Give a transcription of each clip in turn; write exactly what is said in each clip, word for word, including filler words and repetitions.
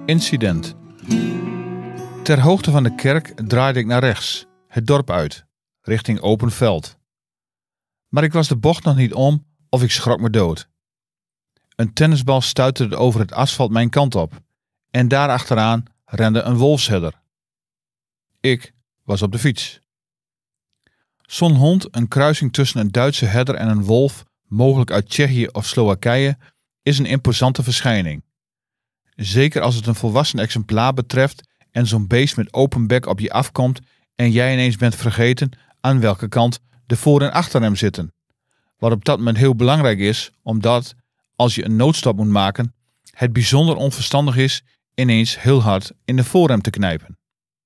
Incident. Ter hoogte van de kerk draaide ik naar rechts, het dorp uit, richting open veld. Maar ik was de bocht nog niet om of ik schrok me dood. Een tennisbal stuiterde over het asfalt mijn kant op en daarachteraan rende een wolfsherder. Ik was op de fiets. Zo'n hond, een kruising tussen een Duitse herder en een wolf, mogelijk uit Tsjechië of Slowakije, is een imposante verschijning. Zeker als het een volwassen exemplaar betreft en zo'n beest met open bek op je afkomt en jij ineens bent vergeten aan welke kant de voor- en achterrem zitten. Wat op dat moment heel belangrijk is, omdat, als je een noodstop moet maken, het bijzonder onverstandig is ineens heel hard in de voorrem te knijpen.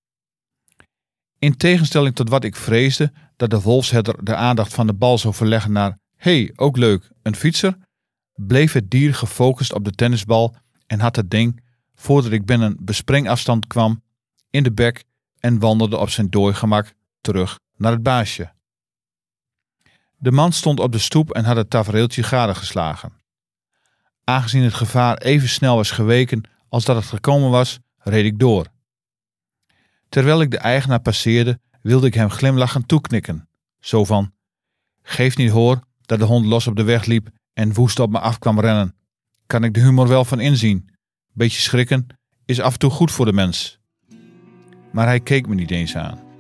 In tegenstelling tot wat ik vreesde, dat de wolfsherder de aandacht van de bal zou verleggen naar hey, ook leuk, een fietser, bleef het dier gefocust op de tennisbal en had het ding, voordat ik binnen bespringafstand kwam, in de bek en wandelde op zijn dooigemak terug naar het baasje. De man stond op de stoep en had het tafereeltje gadegeslagen. Aangezien het gevaar even snel was geweken als dat het gekomen was, reed ik door. Terwijl ik de eigenaar passeerde, wilde ik hem glimlachend toeknikken. Zo van, geef niet hoor dat de hond los op de weg liep en woest op me af kwam rennen. Kan ik de humor wel van inzien. Beetje schrikken is af en toe goed voor de mens. Maar hij keek me niet eens aan.